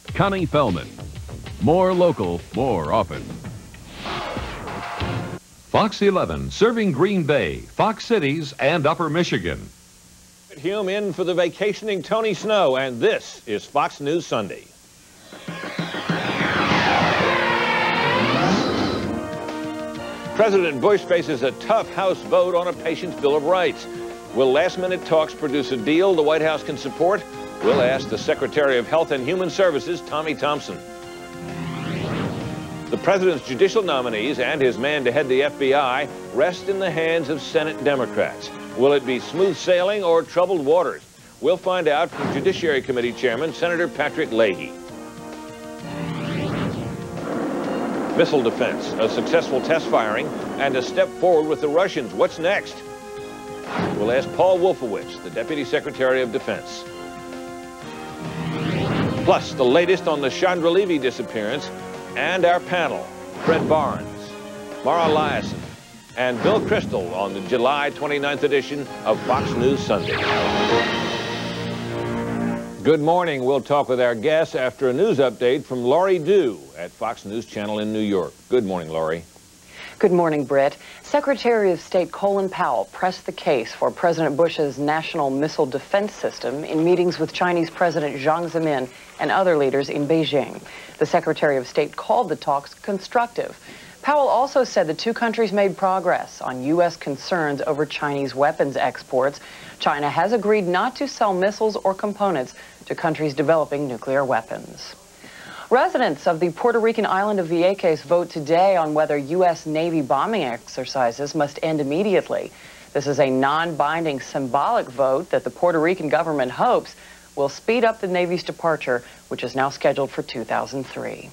Connie Fellman. More local, more often. Fox 11, serving Green Bay, Fox Cities, and Upper Michigan. Brit Hume in for the vacationing Tony Snow, and this is Fox News Sunday. President Bush faces a tough House vote on a patient's Bill of Rights. Will last-minute talks produce a deal the White House can support? We'll ask the Secretary of Health and Human Services, Tommy Thompson. The president's judicial nominees and his man to head the FBI rest in the hands of Senate Democrats. Will it be smooth sailing or troubled waters? We'll find out from Judiciary Committee Chairman Senator Patrick Leahy. Missile defense, a successful test firing, and a step forward with the Russians. What's next? We'll ask Paul Wolfowitz, the Deputy Secretary of Defense. Plus, the latest on the Chandra Leahy disappearance, and our panel, Fred Barnes, Mara Eliason, and Bill Crystal on the July 29th edition of Fox News Sunday. Good morning. We'll talk with our guests after a news update from Laurie Dew at Fox News Channel in New York. Good morning, Laurie. Good morning, Britt. Secretary of State Colin Powell pressed the case for President Bush's National Missile Defense System in meetings with Chinese President Jiang Zemin and other leaders in Beijing. The Secretary of State called the talks constructive. Powell also said the two countries made progress on U.S. concerns over Chinese weapons exports. China has agreed not to sell missiles or components to countries developing nuclear weapons. Residents of the Puerto Rican island of Vieques vote today on whether U.S. Navy bombing exercises must end immediately. This is a non-binding symbolic vote that the Puerto Rican government hopes will speed up the Navy's departure, which is now scheduled for 2003.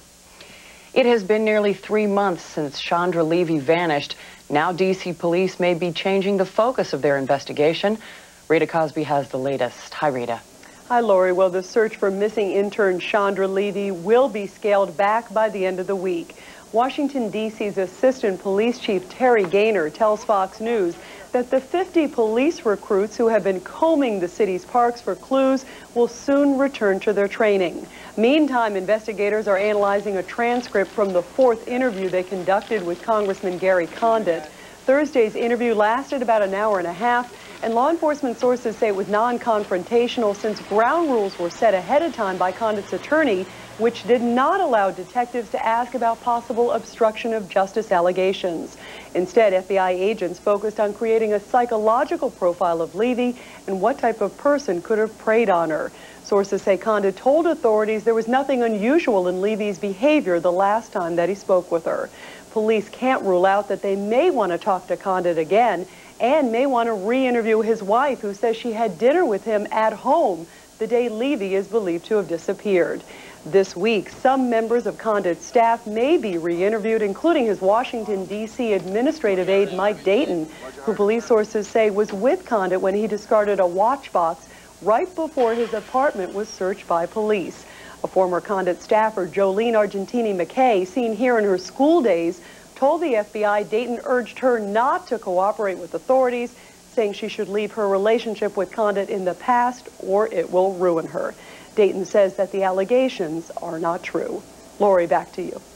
It has been nearly 3 months since Chandra Leahy vanished. Now D.C. police may be changing the focus of their investigation. Rita Cosby has the latest. Hi, Rita. Hi, Lori. Well, the search for missing intern Chandra Leahy will be scaled back by the end of the week. Washington, D.C.'s Assistant Police Chief Terry Gaynor tells Fox News that the 50 police recruits who have been combing the city's parks for clues will soon return to their training. Meantime, investigators are analyzing a transcript from the 4th interview they conducted with Congressman Gary Condit. Thursday's interview lasted about an hour and a half, and law enforcement sources say it was non-confrontational since ground rules were set ahead of time by Condit's attorney, which did not allow detectives to ask about possible obstruction of justice allegations. Instead, FBI agents focused on creating a psychological profile of Leahy and what type of person could have preyed on her. Sources say Condit told authorities there was nothing unusual in Leahy's behavior the last time that he spoke with her. Police can't rule out that they may want to talk to Condit again and may want to re-interview his wife, who says she had dinner with him at home the day Leahy is believed to have disappeared. This week, some members of Condit's staff may be re-interviewed, including his Washington, D.C. administrative aide, Mike Dayton, who police sources say was with Condit when he discarded a watch box right before his apartment was searched by police. A former Condit staffer, Jolene Argentini McKay, seen here in her school days, told the FBI Dayton urged her not to cooperate with authorities, saying she should leave her relationship with Condit in the past or it will ruin her. Dayton says that the allegations are not true. Lori, back to you.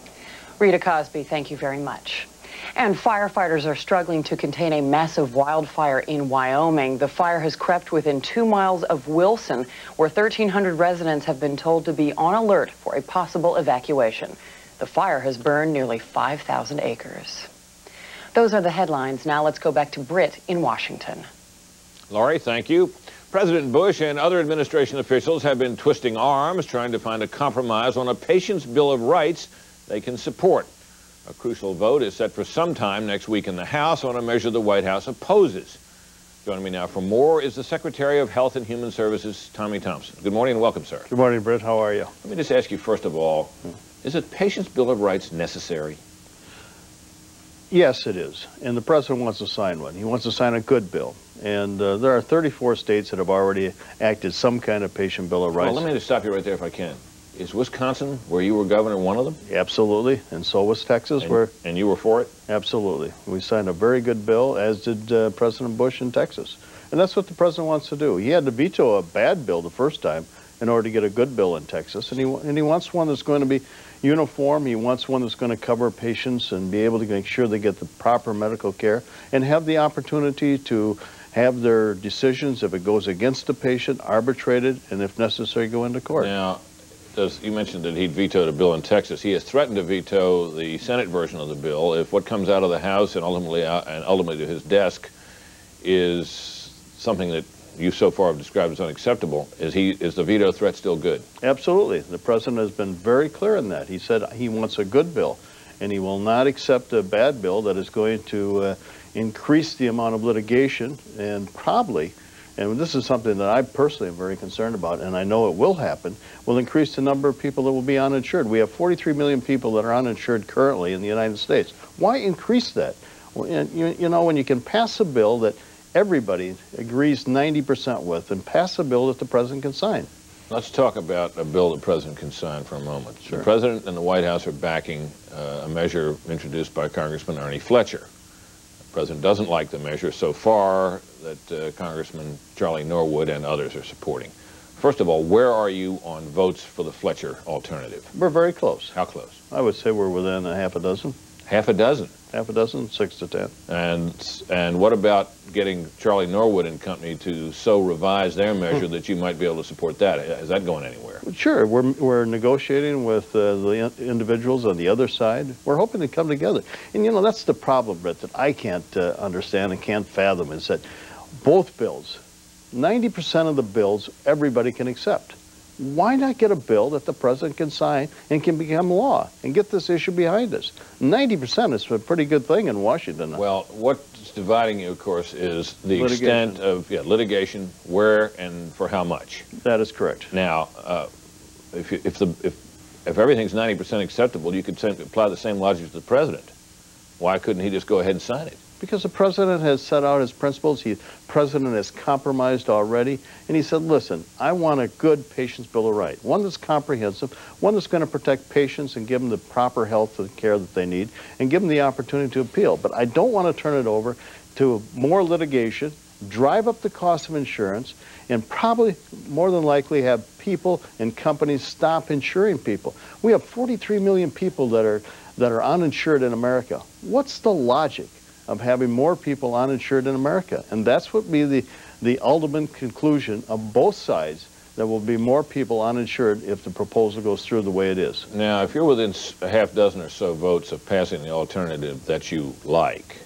Rita Cosby, thank you very much. And firefighters are struggling to contain a massive wildfire in Wyoming. The fire has crept within 2 miles of Wilson, where 1,300 residents have been told to be on alert for a possible evacuation. The fire has burned nearly 5,000 acres. Those are the headlines. Now let's go back to Brit in Washington. Laurie, thank you. President Bush and other administration officials have been twisting arms, trying to find a compromise on a patient's Bill of Rights they can support. A crucial vote is set for sometime next week in the House on a measure the White House opposes. Joining me now for more is the Secretary of Health and Human Services, Tommy Thompson. Good morning and welcome, sir. Good morning, Britt. How are you? Let me just ask you, first of all, is a patient's Bill of Rights necessary? Yes, it is. And the president wants to sign one. He wants to sign a good bill. And there are 34 states that have already acted some kind of patient Bill of Rights. Well, let me just stop you right there if I can. Is Wisconsin, where you were governor, one of them? Absolutely. And so was Texas. And you were for it? Absolutely. We signed a very good bill, as did President Bush in Texas. And that's what the president wants to do. He had to veto a bad bill the first time. in order to get a good bill in Texas, and he wants one that's going to be uniform. He wants one that's going to cover patients and be able to make sure they get the proper medical care and have the opportunity to have their decisions, if it goes against the patient, arbitrated, and if necessary, go into court. Now, you mentioned that he'd vetoed a bill in Texas. He has threatened to veto the Senate version of the bill if what comes out of the House and ultimately to his desk is something that you so far have described as unacceptable. Is the veto threat still good? Absolutely. The president has been very clear in that. He said he wants a good bill, and he will not accept a bad bill that is going to increase the amount of litigation and probably, and this is something that I personally am very concerned about, and I know it will happen, will increase the number of people that will be uninsured. We have 43 million people that are uninsured currently in the United States. Why increase that? Well, you know, when you can pass a bill that everybody agrees 90% with and pass a bill that the president can sign. Let's talk about a bill the president can sign for a moment. Sure. The president and the White House are backing a measure introduced by Congressman Ernie Fletcher. The president doesn't like the measure so far that Congressman Charlie Norwood and others are supporting. First of all, where are you on votes for the Fletcher alternative? We're very close. How close? I would say we're within a half a dozen. Half a dozen? Half a dozen, 6 to 10. And what about getting Charlie Norwood and company to so revise their measure that you might be able to support that? Is that going anywhere? Sure. We're negotiating with the individuals on the other side. We're hoping to come together. And, you know, that's the problem, Brit, that I can't understand and can't fathom, is that both bills, 90% of the bills, everybody can accept. Why not get a bill that the president can sign and can become law and get this issue behind us? 90% is a pretty good thing in Washington. Well, what's dividing you, of course, is the Litigation. extent of litigation, where and for how much. That is correct. Now, if everything's 90% acceptable, you could apply the same logic to the president. Why couldn't he just go ahead and sign it? Because the president has set out his principles. The president has compromised already. And he said, listen, I want a good patient's bill of rights, one that's comprehensive, one that's going to protect patients and give them the proper health and care that they need, and give them the opportunity to appeal. But I don't want to turn it over to more litigation, drive up the cost of insurance, and probably more than likely have people and companies stop insuring people. We have 43 million people that are uninsured in America. What's the logic of having more people uninsured in America? And that's what will be the ultimate conclusion of both sides. There will be more people uninsured if the proposal goes through the way it is. Now, if you're within a half dozen or so votes of passing the alternative that you like,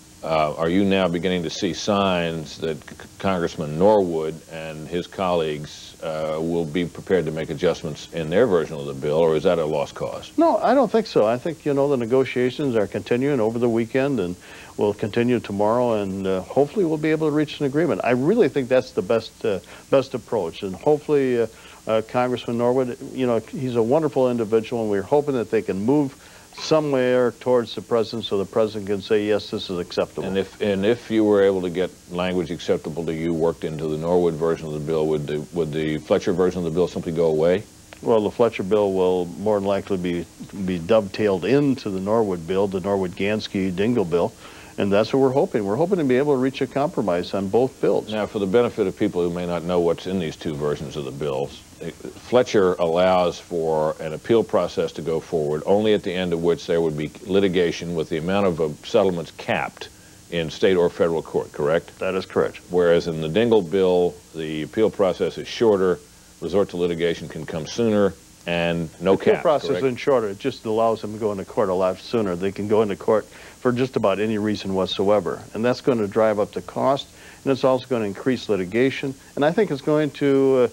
are you now beginning to see signs that Congressman Norwood and his colleagues will be prepared to make adjustments in their version of the bill, or is that a lost cause? No, I don't think so. I think, you know, the negotiations are continuing over the weekend and will continue tomorrow, and hopefully we'll be able to reach an agreement. I really think that's the best approach, and hopefully Congressman Norwood, you know, he's a wonderful individual, and we're hoping that they can move somewhere towards the president so the president can say, yes, this is acceptable. And if you were able to get language acceptable to you worked into the Norwood version of the bill, would the Fletcher version of the bill simply go away? Well, the Fletcher bill will more than likely be dovetailed into the Norwood bill, the Norwood-Gansky-Dingell bill, and that's what we're hoping. We're hoping to be able to reach a compromise on both bills. Now, for the benefit of people who may not know what's in these two versions of the bills, Fletcher allows for an appeal process to go forward, only at the end of which there would be litigation with the amount of settlements capped in state or federal court, correct? That is correct. Whereas in the Dingell bill, the appeal process is shorter, resort to litigation can come sooner, and no cap, The appeal process correct? isn't shorter. It just allows them to go into court a lot sooner. They can go into court for just about any reason whatsoever. And that's going to drive up the cost, and it's also going to increase litigation. And I think it's going to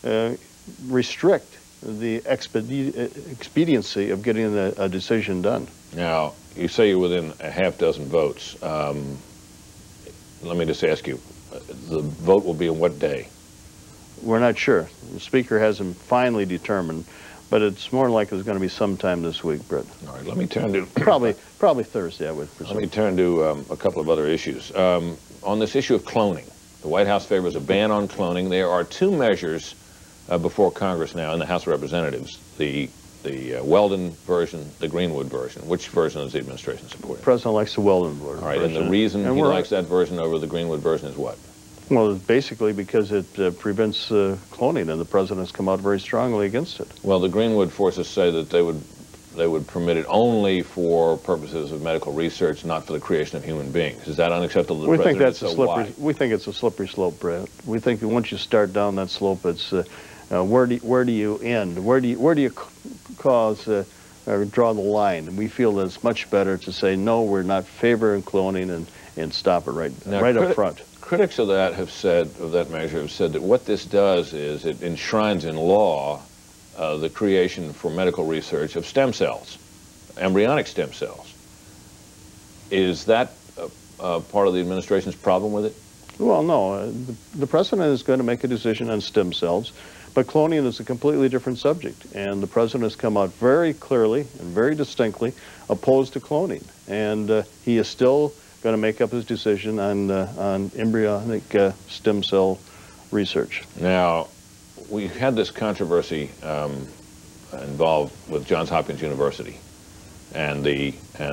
restrict the expediency of getting a decision done. Now, you say you're within a half dozen votes. Let me just ask you, the vote will be on what day? We're not sure. The Speaker hasn't finally determined, but it's more likely it's going to be sometime this week, Britt. All right, let me turn to... Probably Thursday, I would presume. Let me turn to a couple of other issues. On this issue of cloning, the White House favors a ban on cloning. There are two measures before Congress now in the House of Representatives, the Weldon version, the Greenwood version. Which version is the administration supporting? The President likes the Weldon version. All right, and the reason he likes that version over the Greenwood version is what? Well, basically because it prevents cloning, and the president has come out very strongly against it. Well, the Greenwood forces say that they would permit it only for purposes of medical research, not for the creation of human beings. Is that unacceptable to the president? We think that's a slippery. We think it's a slippery slope, Brett. We think that once you start down that slope, it's where do you end? Where do you cause or draw the line? And we feel that it's much better to say no, we're not favoring cloning and stop it right up front. Critics of that measure have said that what this does is it enshrines in law the creation for medical research of stem cells, embryonic stem cells. Is that part of the administration's problem with it? Well, no. The president is going to make a decision on stem cells, but cloning is a completely different subject, and the president has come out very clearly and very distinctly opposed to cloning, and he is still going to make up his decision on embryonic stem cell research. Now, we had this controversy involved with Johns Hopkins University and the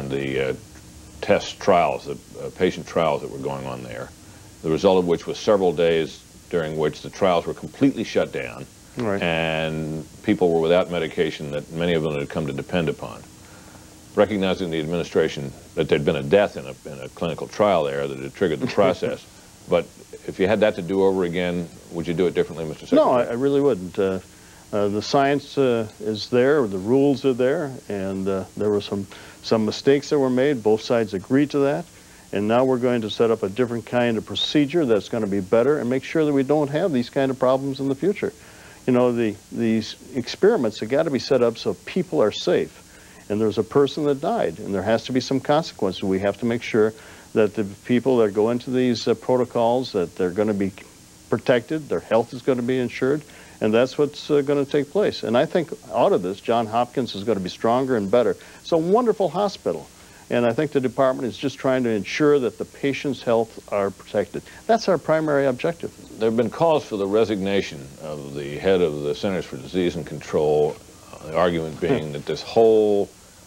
test trials, the patient trials that were going on there, the result of which was several days during which the trials were completely shut down, right, and people were without medication that many of them had come to depend upon. Recognizing the administration that there'd been a death in a clinical trial there that had triggered the process, but if you had that to do over again, would you do it differently, Mr. Secretary? No, I really wouldn't. The science is there, the rules are there, and there were some mistakes that were made. Both sides agreed to that, and now we're going to set up a different kind of procedure that's going to be better and make sure that we don't have these kind of problems in the future. You know, these experiments have got to be set up so people are safe. And there's a person that died, and there has to be some consequences. We have to make sure that the people that go into these protocols, that they're going to be protected, their health is going to be insured, and that's what's going to take place. And I think out of this, Johns Hopkins is going to be stronger and better. It's a wonderful hospital, and I think the department is just trying to ensure that the patient's health are protected. That's our primary objective. There have been calls for the resignation of the head of the Centers for Disease and Control, the argument being that this whole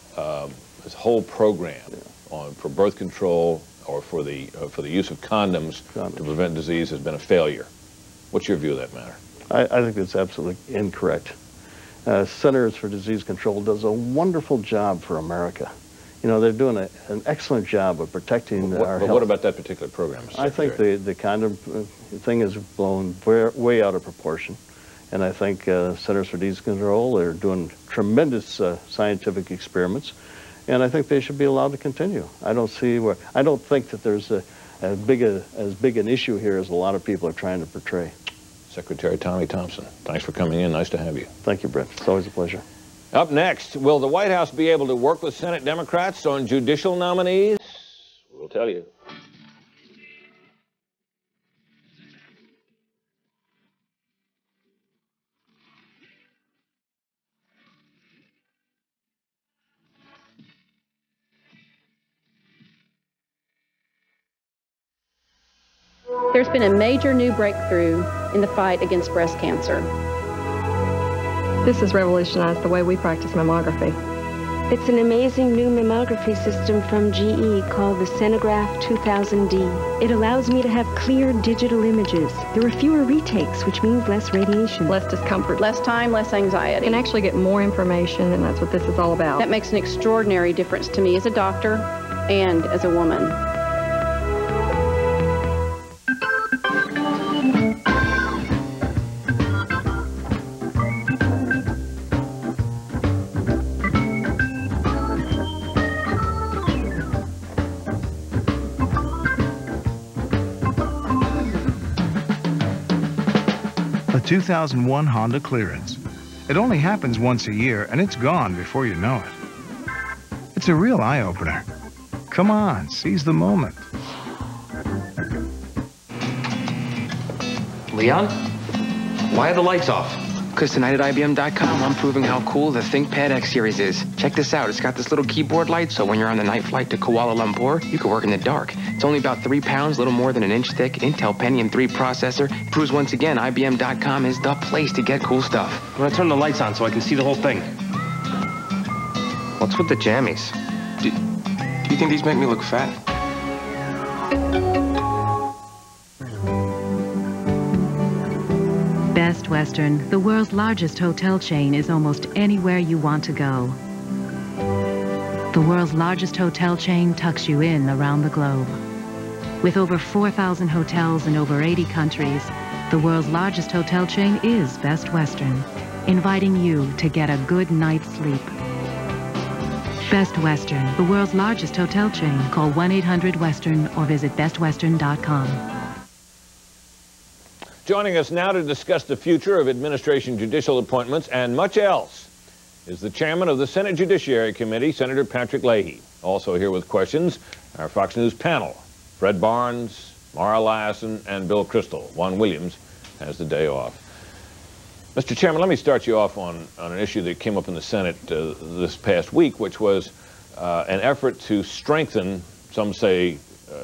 program for birth control or for the use of condoms to prevent disease has been a failure. What's your view of that matter? I think that's absolutely incorrect. Centers for Disease Control does a wonderful job for America. You know, they're doing an excellent job of protecting our health. But what about that particular program, Mr. I think the condom thing is blown way out of proportion. And I think Centers for Disease Control are doing tremendous scientific experiments, and I think they should be allowed to continue. I don't think that there's as big an issue here as a lot of people are trying to portray. Secretary Tommy Thompson, thanks for coming in. Nice to have you. Thank you, Brett. It's always a pleasure. Up next, will the White House be able to work with Senate Democrats on judicial nominees? We'll tell you. There's been a major new breakthrough in the fight against breast cancer. This has revolutionized the way we practice mammography. It's an amazing new mammography system from GE called the Senograph 2000D. It allows me to have clear digital images. There are fewer retakes, which means less radiation. Less discomfort. Less time, less anxiety. You can actually get more information, and that's what this is all about. That makes an extraordinary difference to me as a doctor and as a woman. A 2001 Honda Clearance. It only happens once a year, and it's gone before you know it. It's a real eye-opener. Come on, seize the moment. Leon, why are the lights off? Because tonight at IBM.com, I'm proving how cool the ThinkPad X series is. Check this out. It's got this little keyboard light, so when you're on the night flight to Kuala Lumpur, you can work in the dark. It's only about 3 pounds, little more than an inch thick, Intel Pentium 3 processor. It proves once again IBM.com is the place to get cool stuff. I'm gonna turn the lights on so I can see the whole thing. What's with the jammies? Do you think these make me look fat? Best Western, the world's largest hotel chain, is almost anywhere you want to go. The world's largest hotel chain tucks you in around the globe. With over 4,000 hotels in over 80 countries, the world's largest hotel chain is Best Western, inviting you to get a good night's sleep. Best Western, the world's largest hotel chain. Call 1-800-WESTERN or visit bestwestern.com. Joining us now to discuss the future of administration judicial appointments and much else is the chairman of the Senate Judiciary Committee, Senator Patrick Leahy. Also here with questions, our Fox News panel, Fred Barnes, Mara Liasson, and Bill Kristol. Juan Williams has the day off. Mr. Chairman, let me start you off on an issue that came up in the Senate this past week, which was an effort to strengthen, some say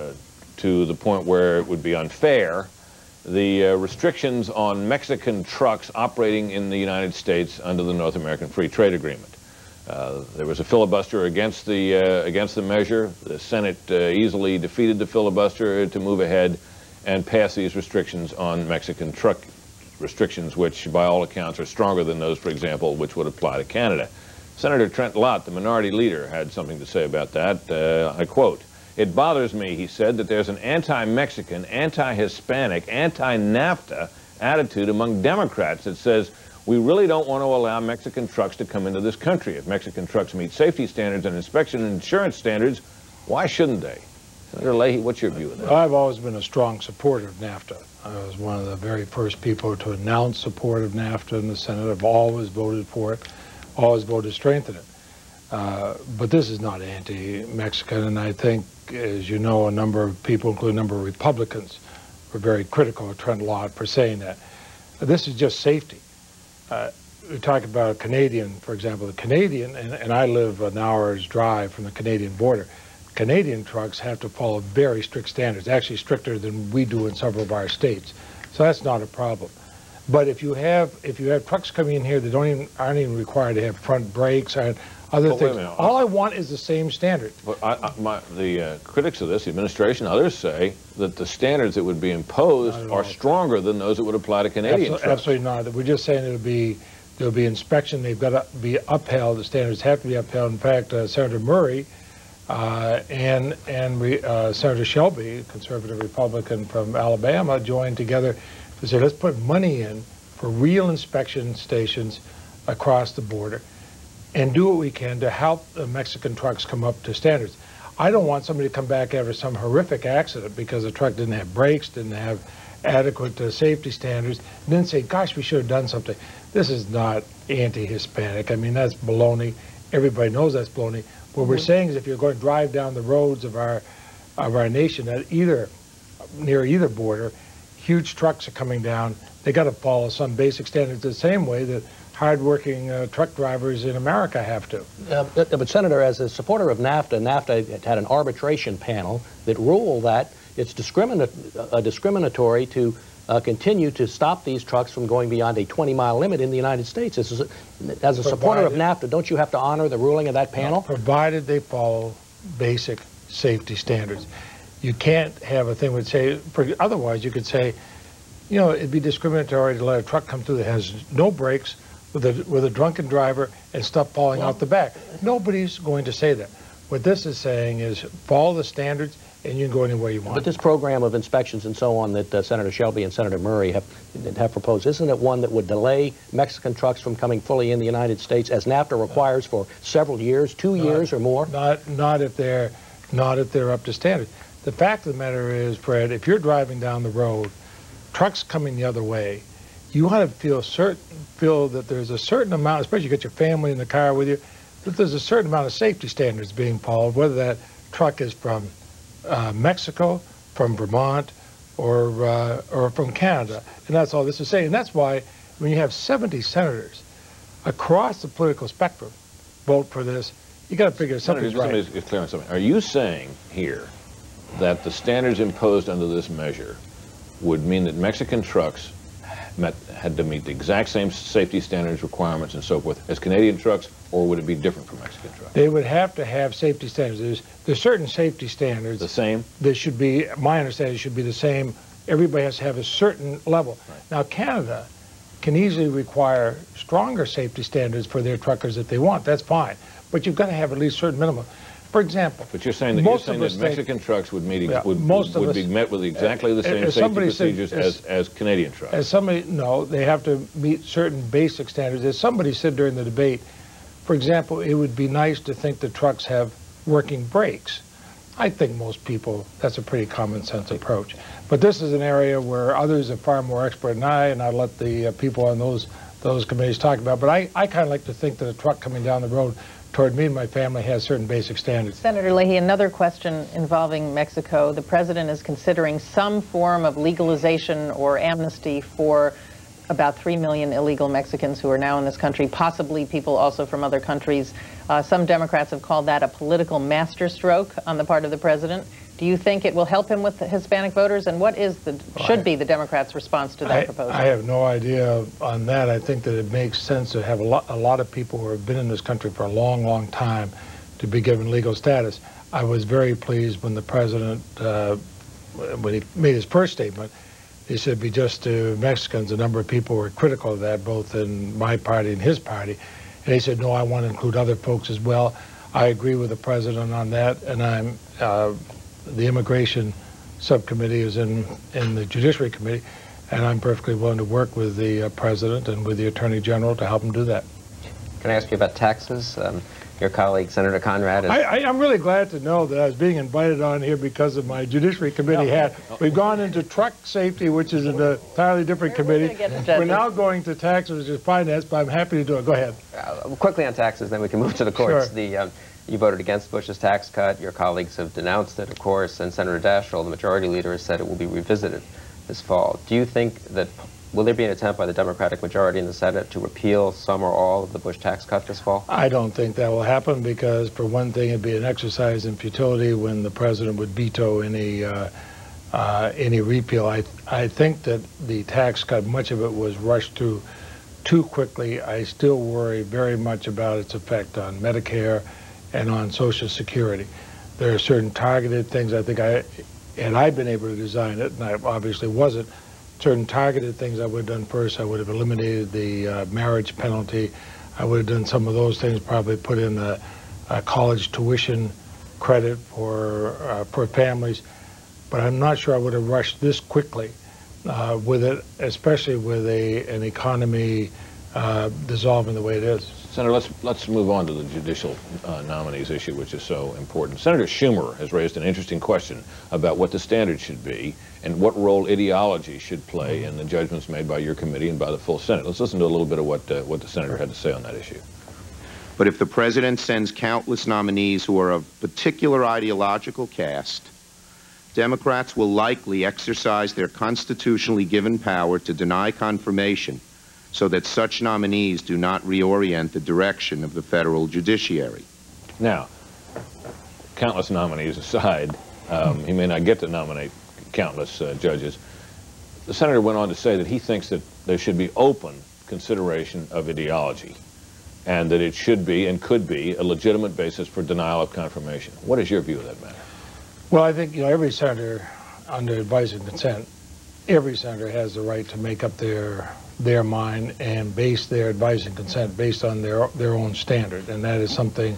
to the point where it would be unfair, the restrictions on Mexican trucks operating in the United States under the North American Free Trade Agreement. There was a filibuster against the measure. The Senate easily defeated the filibuster to move ahead and pass these restrictions on Mexican truck restrictions, which by all accounts are stronger than those, for example, which would apply to Canada. Senator Trent Lott, the minority leader, had something to say about that. I quote, "It bothers me," he said, "that there's an anti-Mexican, anti-Hispanic, anti-NAFTA attitude among Democrats that says we really don't want to allow Mexican trucks to come into this country. If Mexican trucks meet safety standards and inspection and insurance standards, why shouldn't they?" Senator Leahy, what's your view of that? I've always been a strong supporter of NAFTA. I was one of the very first people to announce support of NAFTA in the Senate. I've always voted for it, always voted to strengthen it. But this is not anti-Mexican, and I think, as you know, a number of people, including a number of Republicans, were very critical of Trent Lott for saying that. This is just safety. We talk about a Canadian, for example, the Canadian, and I live an hour's drive from the Canadian border. Canadian trucks have to follow very strict standards, actually stricter than we do in several of our states. So that's not a problem. But if you have trucks coming in here that aren't even required to have front brakes and other things, all I want is the same standard. But the critics of this, the administration, others say that the standards that would be imposed are stronger than those that would apply to Canadian trucks. Absolutely not. We're just saying there'll be inspection. They've got to be upheld. The standards have to be upheld. In fact, Senator Murray and Senator Shelby, conservative Republican from Alabama, joined together to say, let's put money in for real inspection stations across the border and do what we can to help the Mexican trucks come up to standards. I don't want somebody to come back after some horrific accident because the truck didn't have brakes, didn't have adequate safety standards, and then say, gosh, we should have done something. This is not anti-Hispanic. I mean, that's baloney. Everybody knows that's baloney. What we're saying is if you're going to drive down the roads of our nation near either border, huge trucks are coming down. They got to follow some basic standards the same way that hard-working truck drivers in America have to. But Senator, as a supporter of NAFTA, NAFTA had an arbitration panel that ruled that it's discriminatory to continue to stop these trucks from going beyond a 20-mile limit in the United States. As a supporter of NAFTA, don't you have to honor the ruling of that panel? Provided they follow basic safety standards. You can't have a thing that say, otherwise you could say, you know, it'd be discriminatory to let a truck come through that has no brakes with a drunken driver and stuff falling out the back. Nobody's going to say that. What this is saying is follow the standards and you can go anywhere you want. But this program of inspections and so on that Senator Shelby and Senator Murray have proposed, isn't it one that would delay Mexican trucks from coming fully in the United States, as NAFTA requires for several years, 2 years or more? Not if they're up to standard. The fact of the matter is, Fred, if you're driving down the road, trucks coming the other way, you want to feel that there's a certain amount, especially you got your family in the car with you, that there's a certain amount of safety standards being followed, whether that truck is from Mexico, from Vermont, or from Canada. And that's all this is saying. And that's why when you have 70 senators across the political spectrum vote for this, you got to figure something's right. Let me get clear on something. Are you saying here that the standards imposed under this measure would mean that Mexican trucks had to meet the exact same safety standards, requirements, and so forth as Canadian trucks, or would it be different from Mexican trucks? They would have to have safety standards. There's certain safety standards. The same? That should be, my understanding, should be the same. Everybody has to have a certain level. Right. Now, Canada can easily require stronger safety standards for their truckers if they want. That's fine. But you've got to have at least certain minimum. For example, but you're saying that, Mexican trucks would meet would be met with exactly the same safety procedures as Canadian trucks. As somebody, no, they have to meet certain basic standards. As somebody said during the debate, for example, it would be nice to think the trucks have working brakes. I think most people, that's a pretty common sense approach. But this is an area where others are far more expert than I, and I let the people on those committees talk about. But I kind of like to think that a truck coming down the road toward me and my family has certain basic standards. Senator Leahy, another question involving Mexico. The president is considering some form of legalization or amnesty for about 3 million illegal Mexicans who are now in this country, possibly people also from other countries. Some Democrats have called that a political masterstroke on the part of the president. Do you think it will help him with the Hispanic voters? And what is should be the Democrats' response to that proposal? I have no idea on that. I think that it makes sense to have a lot of people who have been in this country for a long, long time to be given legal status. I was very pleased when the president, when he made his first statement, he said it'd be just to Mexicans. A number of people were critical of that, both in my party and his party. And he said, no, I want to include other folks as well. I agree with the president on that, and I'm the immigration subcommittee is in the Judiciary Committee, and I'm perfectly willing to work with the president and with the Attorney General to help him do that. Can I ask you about taxes? Your colleague, Senator Conrad. I'm really glad to know that I was being invited on here because of my Judiciary Committee hat. We've gone into truck safety, which is an entirely different committee. We're now going to taxes, which is finance, but I'm happy to do it. Go ahead. Quickly on taxes, then we can move to the courts. Sure. You voted against Bush's tax cut. Your colleagues have denounced it, of course, and Senator Daschle, the majority leader, has said it will be revisited this fall. Do you think that, will there be an attempt by the Democratic majority in the Senate to repeal some or all of the Bush tax cut this fall? I don't think that will happen because, for one thing, it'd be an exercise in futility when the president would veto any repeal. I think that the tax cut, much of it was rushed through too quickly. I still worry very much about its effect on Medicare and on Social Security. There are certain targeted things I think had I been able to design it, and I obviously wasn't, certain targeted things I would have done first. I would have eliminated the marriage penalty. I would have done some of those things, probably put in a college tuition credit for families. But I'm not sure I would have rushed this quickly with it, especially with an economy dissolving the way it is. Senator, let's move on to the judicial nominees issue, which is so important. Senator Schumer has raised an interesting question about what the standard should be and what role ideology should play in the judgments made by your committee and by the full Senate. Let's listen to a little bit of what the senator had to say on that issue. But if the president sends countless nominees who are of particular ideological caste, Democrats will likely exercise their constitutionally given power to deny confirmation so that such nominees do not reorient the direction of the federal judiciary. Now, countless nominees aside, he may not get to nominate countless judges. The senator went on to say that he thinks that there should be open consideration of ideology and that it should be and could be a legitimate basis for denial of confirmation. What is your view of that matter? Well, I think, every senator, under advice and consent, every senator has the right to make up their mind and base their advice and consent based on their own standard. And that is something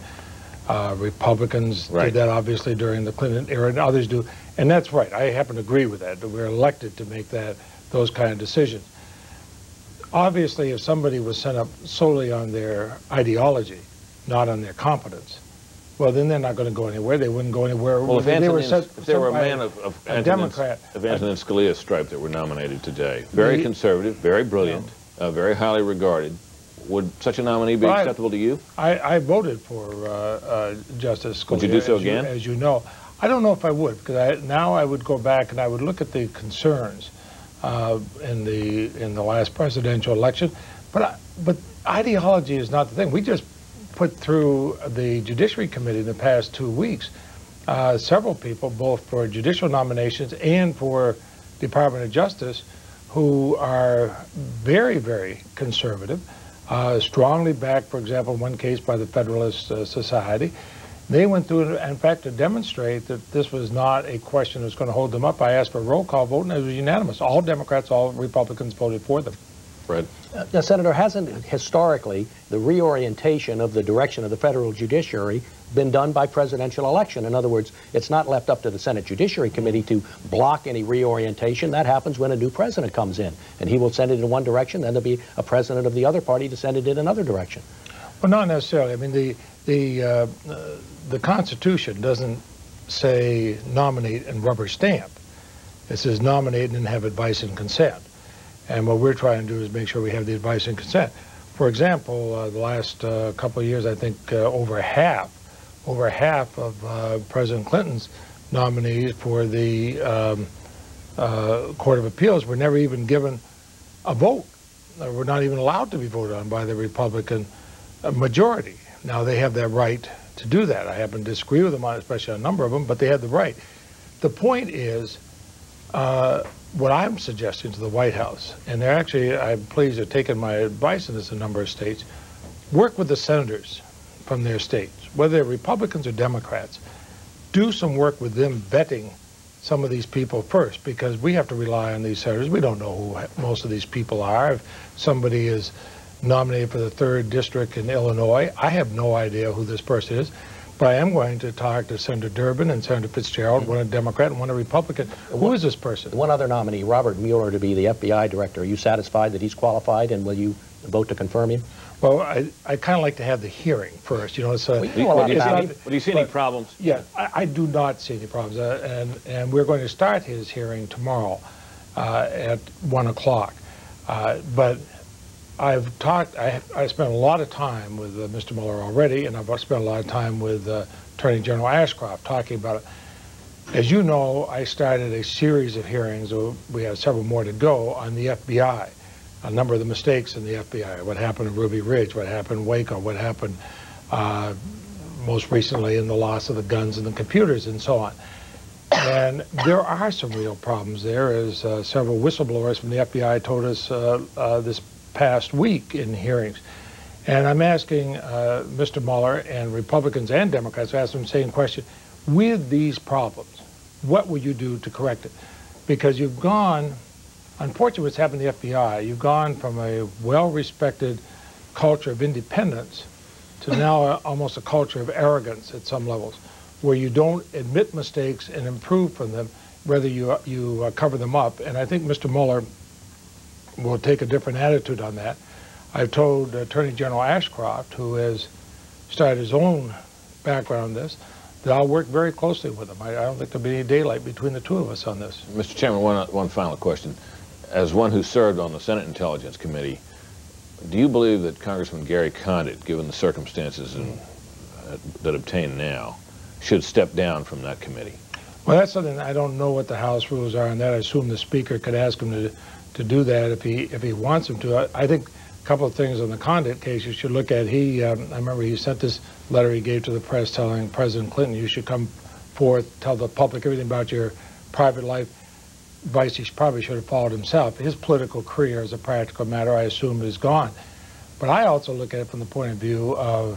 Republicans did that obviously during the Clinton era, and others do. And that's right. I happen to agree with that we're elected to make those kind of decisions. Obviously, if somebody was sent up solely on their ideology, not on their competence, well, then they're not going to go anywhere. They wouldn't go anywhere. Well, if there were a man of Democrat, Antonin Scalia's stripe that were nominated today, very conservative, very brilliant, very highly regarded, would such a nominee be acceptable to you? I voted for Justice Scalia. Would you do so again? As you know. I don't know if I would, because now I would go back and I would look at the concerns in the last presidential election. But ideology is not the thing. We just put through the Judiciary Committee in the past 2 weeks several people, both for judicial nominations and for Department of Justice, who are very, very conservative, strongly backed, for example, in one case by the Federalist Society. They went through, in fact, to demonstrate that this was not a question that was going to hold them up. I asked for a roll call vote, and it was unanimous. All Democrats, all Republicans voted for them. Fred? Senator, hasn't historically the reorientation of the direction of the federal judiciary been done by presidential election? In other words, it's not left up to the Senate Judiciary Committee to block any reorientation. That happens when a new president comes in, and he will send it in one direction, then there'll be a president of the other party to send it in another direction. Well, not necessarily. I mean, the Constitution doesn't say nominate and rubber stamp. It says nominate and have advice and consent. And what we're trying to do is make sure we have the advice and consent. For example, the last couple of years, I think over half of President Clinton's nominees for the Court of Appeals were never even given a vote. They were not even allowed to be voted on by the Republican majority. Now, they have that right to do that. I happen to disagree with them on, especially on a number of them, but they have the right. The point is, what I'm suggesting to the White House, and they're actually, I'm pleased they're taking my advice in this in a number of states, work with the senators from their states, whether they're Republicans or Democrats. Do some work with them vetting some of these people first, because we have to rely on these senators. We don't know who most of these people are. If somebody is nominated for the 3rd District in Illinois, I have no idea who this person is. But I am going to talk to Senator Durbin and Senator Fitzgerald, one a Democrat and one a Republican. Who is this person? One other nominee, Robert Mueller, to be the FBI director. Are you satisfied that he's qualified, and will you vote to confirm him? Well, I kind of like to have the hearing first. You know, it's do you see any problems? Yeah, I do not see any problems. And we're going to start his hearing tomorrow at 1 o'clock. But I spent a lot of time with Mr. Mueller already, and I've spent a lot of time with Attorney General Ashcroft talking about it. As you know, I started a series of hearings, we have several more to go, on the FBI, a number of the mistakes in the FBI, what happened in Ruby Ridge, what happened in Waco, what happened most recently in the loss of the guns and the computers and so on. And there are some real problems there, as several whistleblowers from the FBI told us this past week in hearings. And I'm asking Mr. Mueller, and Republicans and Democrats, ask them the same question. With these problems, what would you do to correct it? Because you've gone, unfortunately what's happened to the FBI, you've gone from a well-respected culture of independence to now almost a culture of arrogance at some levels, where you don't admit mistakes and improve from them, rather you cover them up. And I think Mr. Mueller will take a different attitude on that. I've told Attorney General Ashcroft, who has started his own background on this, that I'll work very closely with him. I don't think there'll be any daylight between the two of us on this. Mr. Chairman, one final question. As one who served on the Senate Intelligence Committee, do you believe that Congressman Gary Condit, given the circumstances that obtain now, should step down from that committee? Well, that's something, I don't know what the House rules are on that. I assume the Speaker could ask him to do that if he wants him to. I think a couple of things on the Condit case you should look at. I remember he sent this letter he gave to the press telling President Clinton, you should come forth, tell the public everything about your private life. Advice he probably should have followed himself. His political career, as a practical matter, I assume is gone. But I also look at it from the point of view of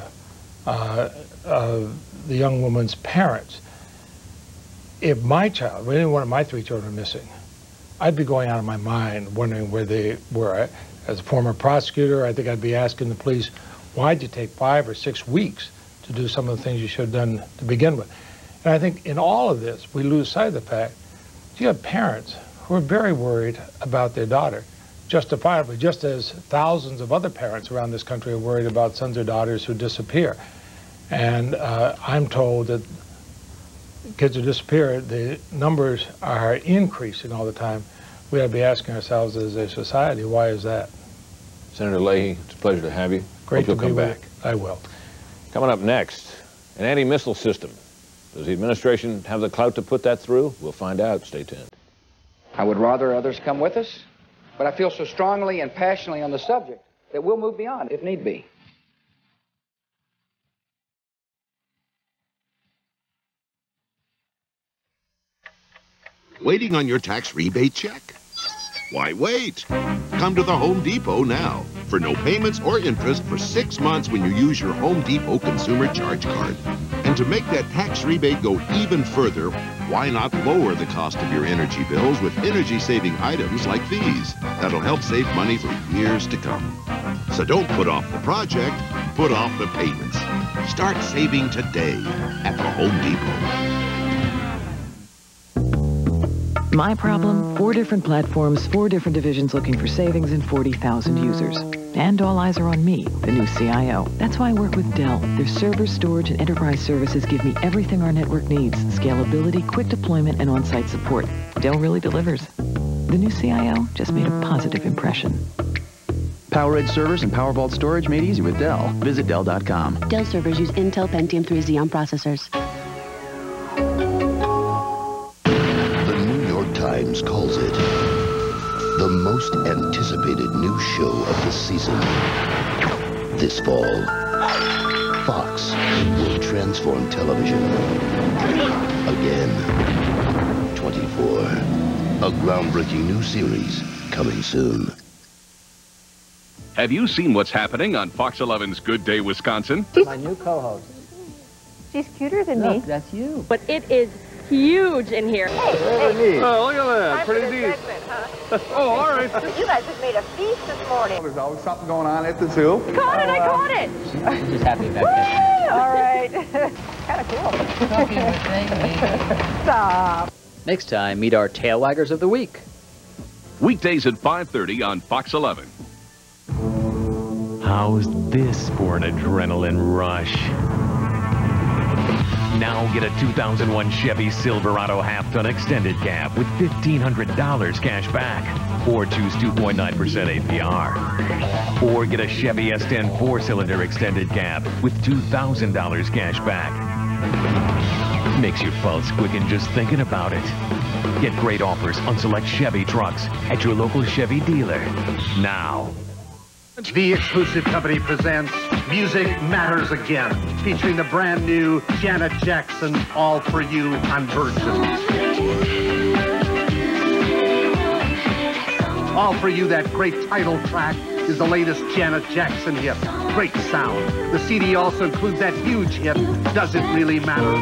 the young woman's parents. If my child, any one of my 3 children are missing, I'd be going out of my mind wondering where they were. As a former prosecutor, I think I'd be asking the police, why'd you take 5 or 6 weeks to do some of the things you should have done to begin with? And I think in all of this, we lose sight of the fact you have parents who are very worried about their daughter, justifiably, just as thousands of other parents around this country are worried about sons or daughters who disappear. And I'm told that kids who disappear, the numbers are increasing all the time. We ought to be asking ourselves as a society, why is that? Senator Leahy, it's a pleasure to have you. Great Hope you'll come back. I will. Coming up next, an anti-missile system. Does the administration have the clout to put that through? We'll find out. Stay tuned. I would rather others come with us, but I feel so strongly and passionately on the subject that we'll move beyond if need be. Waiting on your tax rebate check? Why wait? Come to the Home Depot now for no payments or interest for 6 months when you use your Home Depot Consumer Charge Card. And to make that tax rebate go even further, why not lower the cost of your energy bills with energy-saving items like these? That'll help save money for years to come. So don't put off the project, put off the payments. Start saving today at the Home Depot. My problem, 4 different platforms, 4 different divisions looking for savings and 40,000 users. And all eyes are on me, the new CIO. That's why I work with Dell. Their server, storage, and enterprise services give me everything our network needs. Scalability, quick deployment, and on-site support. Dell really delivers. The new CIO just made a positive impression. PowerEdge servers and PowerVault storage made easy with Dell. Visit Dell.com. Dell servers use Intel Pentium 3 Xeon processors. The New York Times calls it the most anticipated new show of the season. This fall, Fox will transform television again. 24. A groundbreaking new series coming soon. Have you seen what's happening on Fox 11's Good Day Wisconsin? My new co-host. She's cuter than Look, me. that's you. But it is huge in here. Hey. Oh, look at that. Time Pretty for the neat. segment, huh? Oh, all right. You guys just made a feast this morning. There's always something going on at the zoo. Caught it, I caught it. She's just happy about that. All right. Kind of cool. Stop. Next time, meet our tail waggers of the week. Weekdays at 5:30 on Fox 11. How's this for an adrenaline rush? Now get a 2001 Chevy Silverado half-ton extended cab with $1,500 cash back. Or choose 2.9% APR. Or get a Chevy S10 4-cylinder extended cab with $2,000 cash back. Makes your pulse quicken just thinking about it. Get great offers on select Chevy trucks at your local Chevy dealer now. The exclusive company presents Music Matters Again, featuring the brand new Janet Jackson, All For You on Virgin. All For You, that great title track, is the latest Janet Jackson hit. Great sound. The CD also includes that huge hit, Does It Really Matter?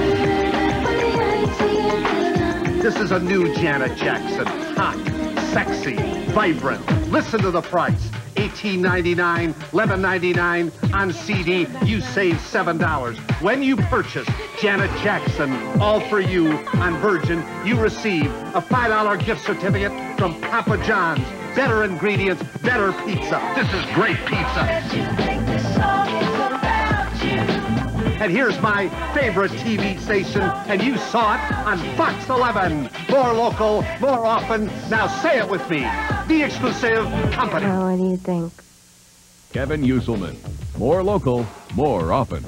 This is a new Janet Jackson. Hot, sexy, vibrant. Listen to the price. $18.99, $11.99 on CD. You save $7. When you purchase Janet Jackson, All For You on Virgin, you receive a $5 gift certificate from Papa John's. Better ingredients, better pizza. This is great pizza. And here's my favorite TV station, and you saw it on Fox 11. More local, more often. Now say it with me. The exclusive company. Well, what do you think? Kevin Uselman. More local, more often.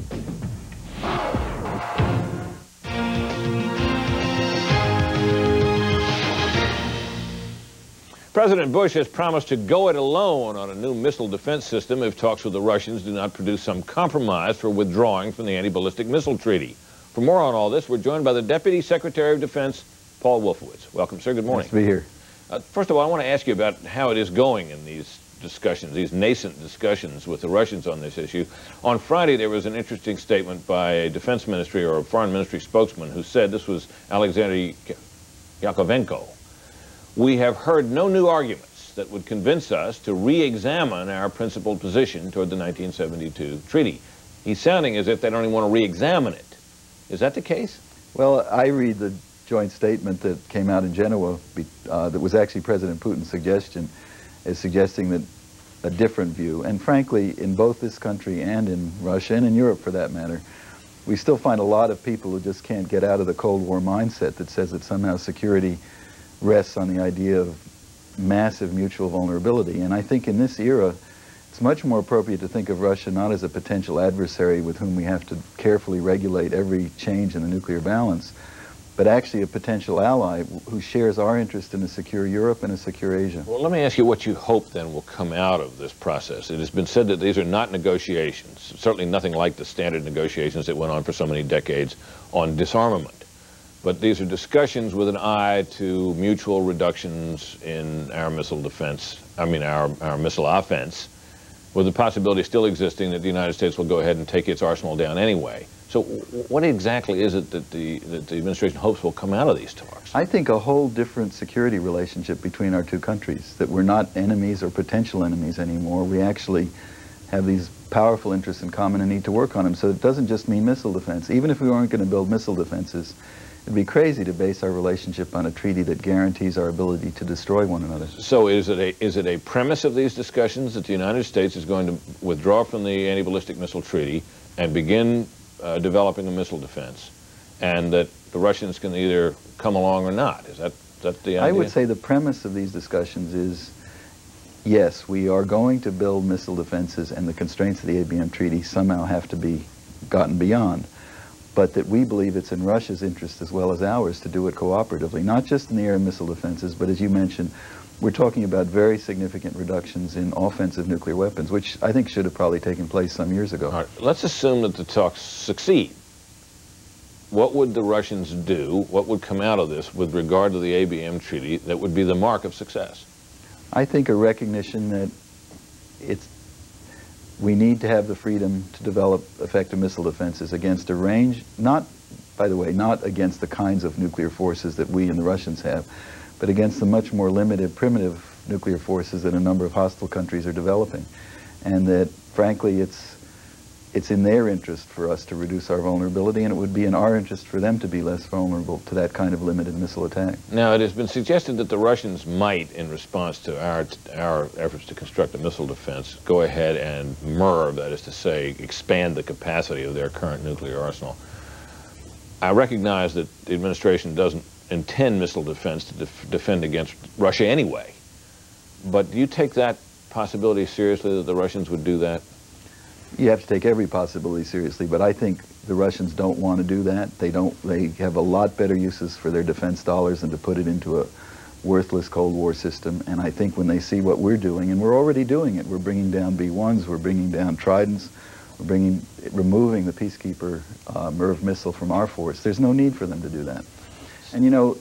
President Bush has promised to go it alone on a new missile defense system if talks with the Russians do not produce some compromise for withdrawing from the anti-ballistic missile treaty. For more on all this, we're joined by the Deputy Secretary of Defense, Paul Wolfowitz. Welcome, sir. Good morning. Nice to be here. First of all, I want to ask you about how it is going in these discussions, these nascent discussions with the Russians on this issue. On Friday, there was an interesting statement by a defense ministry or a foreign ministry spokesman who said, this was Alexander Yakovenko, "We have heard no new arguments that would convince us to re-examine our principled position toward the 1972 treaty." He's sounding as if they don't even want to re-examine it. Is that the case? Well, I read the joint statement that came out in Genoa that was actually President Putin's suggestion, as suggesting that a different view. And frankly, in both this country and in Russia and in Europe for that matter, we still find a lot of people who just can't get out of the Cold War mindset that says that somehow security rests on the idea of massive mutual vulnerability. And I think in this era, it's much more appropriate to think of Russia not as a potential adversary with whom we have to carefully regulate every change in the nuclear balance, but actually a potential ally who shares our interest in a secure Europe and a secure Asia. Well, let me ask you what you hope then will come out of this process. It has been said that these are not negotiations, certainly nothing like the standard negotiations that went on for so many decades on disarmament. But these are discussions with an eye to mutual reductions in our missile defense, our missile offense, with the possibility still existing that the United States will go ahead and take its arsenal down anyway. So what exactly is it that the administration hopes will come out of these talks? I think a whole different security relationship between our two countries, that we're not enemies or potential enemies anymore. We actually have these powerful interests in common and need to work on them. So it doesn't just mean missile defense. Even if we weren't going to build missile defenses, it'd be crazy to base our relationship on a treaty that guarantees our ability to destroy one another. So is it a premise of these discussions that the United States is going to withdraw from the anti-ballistic missile treaty and begin developing a missile defense, and that the Russians can either come along or not? Is that the idea? I would say the premise of these discussions is, yes, we are going to build missile defenses, and the constraints of the ABM treaty somehow have to be gotten beyond, but that we believe it's in Russia's interest as well as ours to do it cooperatively, not just in the air missile defenses, but as you mentioned, we're talking about very significant reductions in offensive nuclear weapons, which I think should have probably taken place some years ago. All right, let's assume that the talks succeed. What would the Russians do, what would come out of this with regard to the ABM treaty that would be the mark of success? I think a recognition that we need to have the freedom to develop effective missile defenses against a range, by the way, not against the kinds of nuclear forces that we and the Russians have, but against the much more limited, primitive nuclear forces that a number of hostile countries are developing. And that, frankly, it's in their interest for us to reduce our vulnerability, and it would be in our interest for them to be less vulnerable to that kind of limited missile attack. Now, it has been suggested that the Russians might, in response to our efforts to construct a missile defense, go ahead and that is to say, expand the capacity of their current nuclear arsenal. I recognize that the administration doesn't intend missile defense to defend against Russia anyway, but do you take that possibility seriously, that the Russians would do that? You have to take every possibility seriously, but I think the Russians don't want to do that. They have a lot better uses for their defense dollars than to put it into a worthless Cold War system. And I think when they see what we're doing, and we're already doing it, we're bringing down B-1s, we're bringing down Tridents, we're removing the Peacekeeper MIRV missile from our force. There's no need for them to do that. And you know,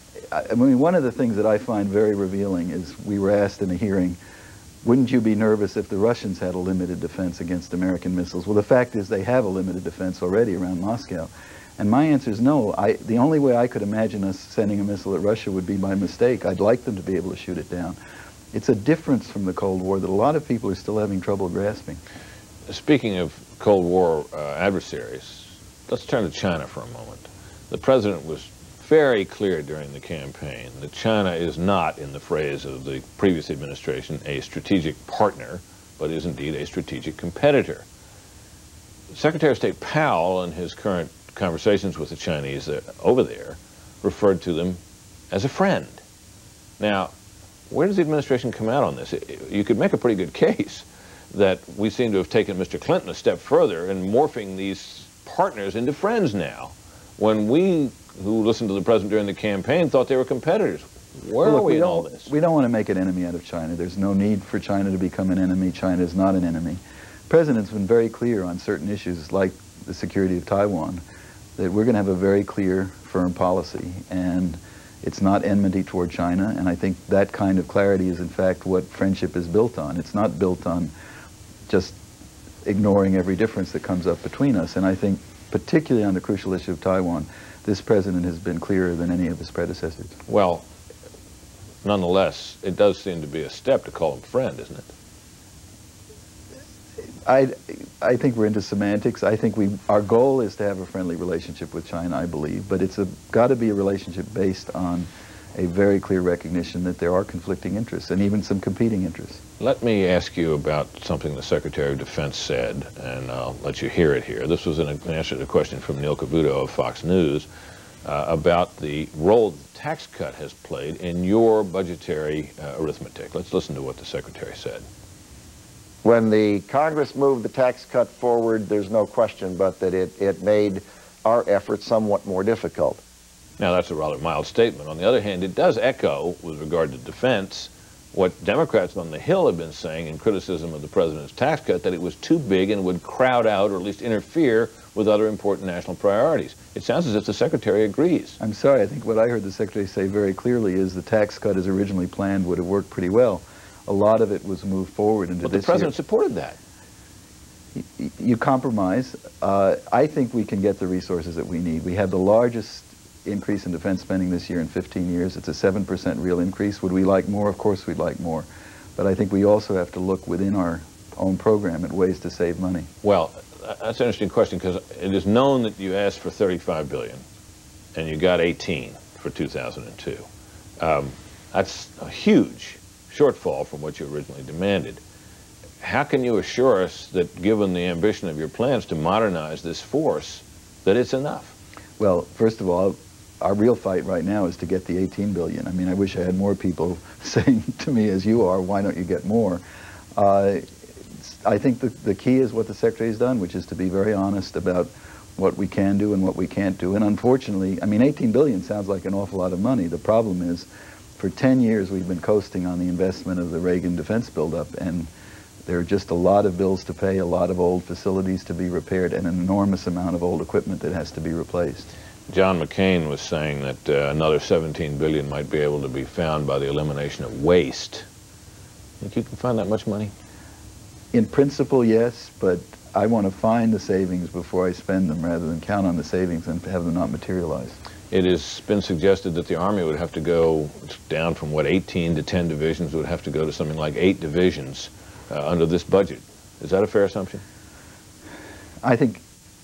I mean, one of the things that I find very revealing is we were asked in a hearing, wouldn't you be nervous if the Russians had a limited defense against American missiles? Well, the fact is they have a limited defense already around Moscow. And my answer is no. The only way I could imagine us sending a missile at Russia would be by mistake. I'd like them to be able to shoot it down. It's a difference from the Cold War that a lot of people are still having trouble grasping. Speaking of Cold War adversaries, let's turn to China for a moment. The president was very clear during the campaign that China is not, in the phrase of the previous administration, a strategic partner, but is indeed a strategic competitor. Secretary of State Powell, in his current conversations with the Chinese over there, referred to them as a friend. Now, where does the administration come out on this? You could make a pretty good case that we seem to have taken Mr. Clinton a step further in morphing these partners into friends now, when we who listened to the president during the campaign thought they were competitors. Where are we in all this? We don't want to make an enemy out of China. There's no need for China to become an enemy. China is not an enemy. The president's been very clear on certain issues like the security of Taiwan, that we're going to have a very clear, firm policy, and it's not enmity toward China, and I think that kind of clarity is in fact what friendship is built on. It's not built on just ignoring every difference that comes up between us, and I think particularly on the crucial issue of Taiwan, this president has been clearer than any of his predecessors. Well, nonetheless, it does seem to be a step to call him friend, isn't it? I think we're into semantics. I think our goal is to have a friendly relationship with China, I believe, but it's got to be a relationship based on a very clear recognition that there are conflicting interests and even some competing interests. Let me ask you about something the Secretary of Defense said, and I'll let you hear it here. This was an answer to a question from Neil Cavuto of Fox News about the role the tax cut has played in your budgetary arithmetic. Let's listen to what the Secretary said. When the Congress moved the tax cut forward, there's no question but that it made our efforts somewhat more difficult. Now, that's a rather mild statement. On the other hand, it does echo, with regard to defense, what Democrats on the Hill have been saying in criticism of the president's tax cut, that it was too big and would crowd out or at least interfere with other important national priorities. It sounds as if the Secretary agrees. I'm sorry. I think what I heard the Secretary say very clearly is the tax cut as originally planned would have worked pretty well. A lot of it was moved forward into this year. But the president supported that. You compromise. I think we can get the resources that we need. We have the largest increase in defense spending this year in 15 years. It's a 7% real increase. Would we like more? Of course we'd like more. But I think we also have to look within our own program at ways to save money. Well, that's an interesting question, because it is known that you asked for $35 billion and you got 18 for 2002. That's a huge shortfall from what you originally demanded. How can you assure us that, given the ambition of your plans to modernize this force, that it's enough? Well, first of all, our real fight right now is to get the 18 billion. I mean, I wish I had more people saying to me, as you are, why don't you get more? I think the key is what the Secretary has done, which is to be very honest about what we can do and what we can't do. And unfortunately, I mean, 18 billion sounds like an awful lot of money. The problem is, for 10 years, we've been coasting on the investment of the Reagan defense buildup, and there are just a lot of bills to pay, a lot of old facilities to be repaired, and an enormous amount of old equipment that has to be replaced. John McCain was saying that another 17 billion might be able to be found by the elimination of waste. Think you can find that much money? In principle, yes, but I want to find the savings before I spend them, rather than count on the savings and have them not materialize. It has been suggested that the Army would have to go down from, what, 18 to 10 divisions, would have to go to something like 8 divisions under this budget. Is that a fair assumption? I think